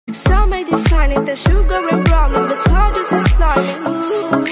Some may define it as sugar and brownies, but it's hard just as slimy.